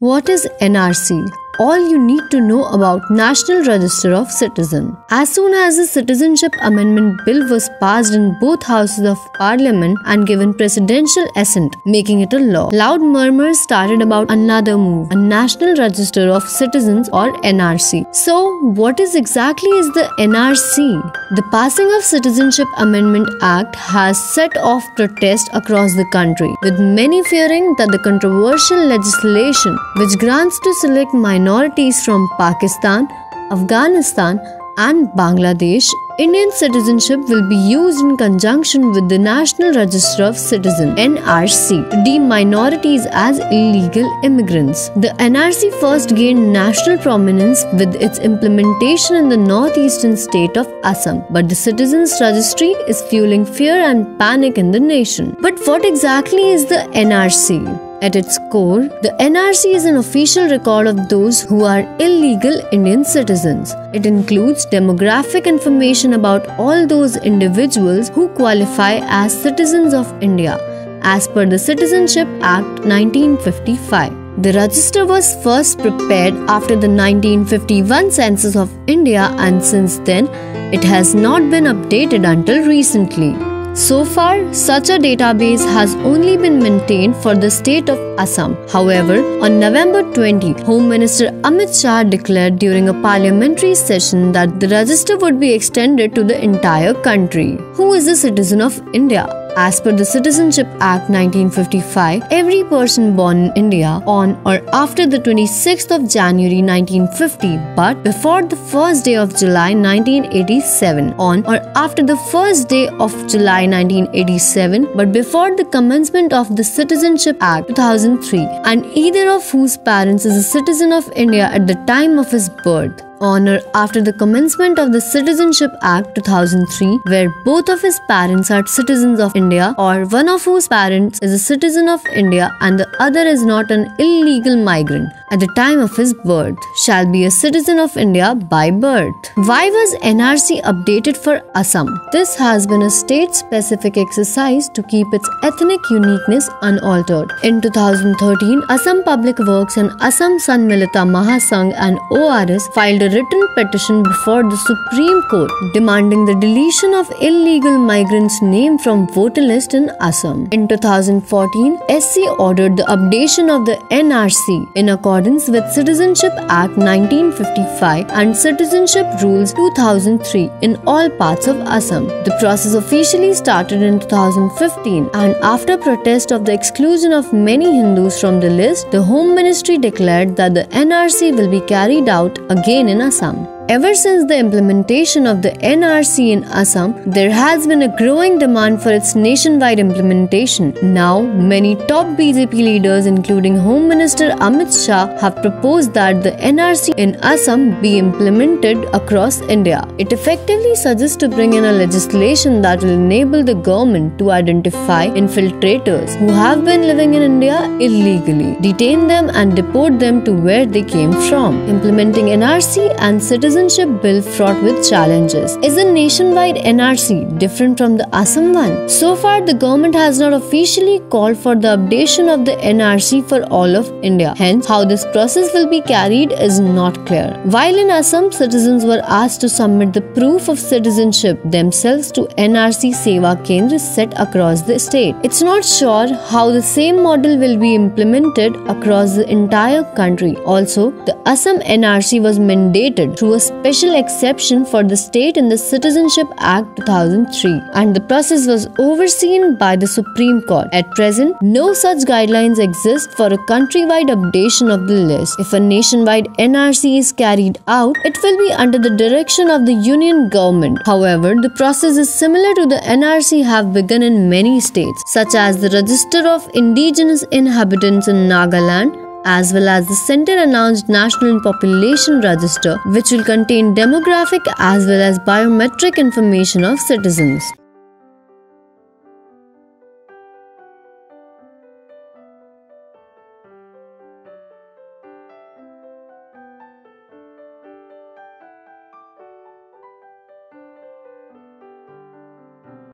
What is NRC? All you need to know about National Register of Citizens. As soon as the Citizenship Amendment Bill was passed in both houses of Parliament and given presidential assent, making it a law, loud murmurs started about another move, a National Register of Citizens or NRC. So, what exactly is the NRC? The passing of Citizenship Amendment Act has set off protest across the country, with many fearing that the controversial legislation, which grants to select minorities from Pakistan, Afghanistan and Bangladesh Indian citizenship, will be used in conjunction with the National Register of Citizens (NRC) to deem minorities as illegal immigrants. The NRC first gained national prominence with its implementation in the northeastern state of Assam, but the Citizens Registry is fueling fear and panic in the nation. But what exactly is the NRC? At its core, the NRC is an official record of those who are illegal Indian citizens. It includes demographic information about all those individuals who qualify as citizens of India, as per the Citizenship Act 1955. The register was first prepared after the 1951 census of India, and since then, it has not been updated until recently. So far, such a database has only been maintained for the state of Assam. However, on November 20, Home Minister Amit Shah declared during a parliamentary session that the register would be extended to the entire country. Who is a citizen of India? As per the Citizenship Act 1955, every person born in India on or after the 26th of January 1950 but before the 1st day of July 1987, on or after the 1st day of July 1987 but before the commencement of the Citizenship Act 2003, and either of whose parents is a citizen of India at the time of his birth, on or after the commencement of the Citizenship Act 2003, where both of his parents are citizens of India or one of whose parents is a citizen of India and the other is not an illegal migrant at the time of his birth, shall be a citizen of India by birth. Why was NRC updated for Assam? This has been a state-specific exercise to keep its ethnic uniqueness unaltered. In 2013, Assam Public Works and Assam Sanmilita Mahasangh and ORS filed a written petition before the Supreme Court demanding the deletion of illegal migrants' name from voter list in Assam. In 2014, SC ordered the updation of the NRC in accordance with Citizenship Act 1955 and Citizenship Rules 2003 in all parts of Assam. The process officially started in 2015, and after protest of the exclusion of many Hindus from the list, the Home Ministry declared that the NRC will be carried out again in Assam. Ever since the implementation of the NRC in Assam, there has been a growing demand for its nationwide implementation. Now, many top BJP leaders, including Home Minister Amit Shah, have proposed that the NRC in Assam be implemented across India. It effectively suggests to bring in a legislation that will enable the government to identify infiltrators who have been living in India illegally, detain them and deport them to where they came from. Implementing NRC and Citizenship Bill fraught with challenges. Is a nationwide NRC different from the Assam one? So far, the government has not officially called for the updation of the NRC for all of India. Hence, how this process will be carried is not clear. While in Assam, citizens were asked to submit the proof of citizenship themselves to NRC Seva Kendras set across the state. It's not sure how the same model will be implemented across the entire country. Also, the Assam NRC was mandated through a special exception for the state in the Citizenship Act 2003, and the process was overseen by the Supreme Court. At present, no such guidelines exist for a countrywide updation of the list. If a nationwide NRC is carried out, it will be under the direction of the union government. However, the process is similar to the NRC have begun in many states, such as the Register of Indigenous Inhabitants in Nagaland, as well as the center-announced National Population Register, which will contain demographic as well as biometric information of citizens.